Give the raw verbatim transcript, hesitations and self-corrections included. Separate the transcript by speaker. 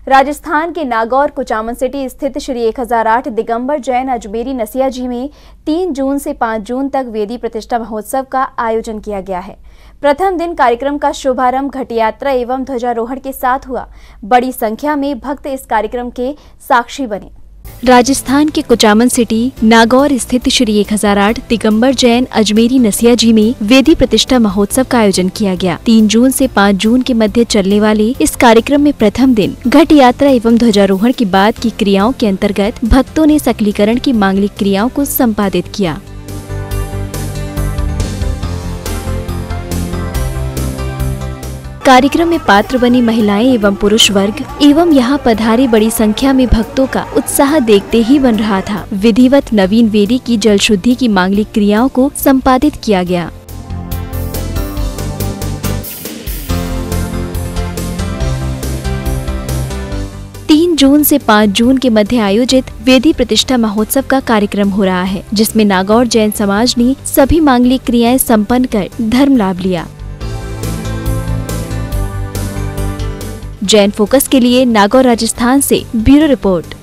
Speaker 1: राजस्थान के नागौर कुचामन सिटी स्थित श्री एक हज़ार आठ दिगंबर जैन अजमेरी नसिया जी में तीन जून से पाँच जून तक वेदी प्रतिष्ठा महोत्सव का आयोजन किया गया है। प्रथम दिन कार्यक्रम का शुभारंभ घट यात्रा एवं ध्वजारोहण के साथ हुआ। बड़ी संख्या में भक्त इस कार्यक्रम के साक्षी बने। राजस्थान के कुचामन सिटी नागौर स्थित श्री एक हज़ार आठ दिगंबर जैन अजमेरी नसिया जी में वेदी प्रतिष्ठा महोत्सव का आयोजन किया गया। तीन जून से पाँच जून के मध्य चलने वाले इस कार्यक्रम में प्रथम दिन घट यात्रा एवं ध्वजारोहण के बाद की क्रियाओं के अंतर्गत भक्तों ने सकलीकरण की मांगलिक क्रियाओं को संपादित किया। कार्यक्रम में पात्र बनी महिलाएं एवं पुरुष वर्ग एवं यहां पधारे बड़ी संख्या में भक्तों का उत्साह देखते ही बन रहा था। विधिवत नवीन वेदी की जल शुद्धि की मांगलिक क्रियाओं को संपादित किया गया। तीन जून से पाँच जून के मध्य आयोजित वेदी प्रतिष्ठा महोत्सव का कार्यक्रम हो रहा है, जिसमें नागौर जैन समाज ने सभी मांगलिक क्रियाएं संपन्न कर धर्म लाभ लिया। जैन फोकस के लिए नागौर राजस्थान से ब्यूरो रिपोर्ट।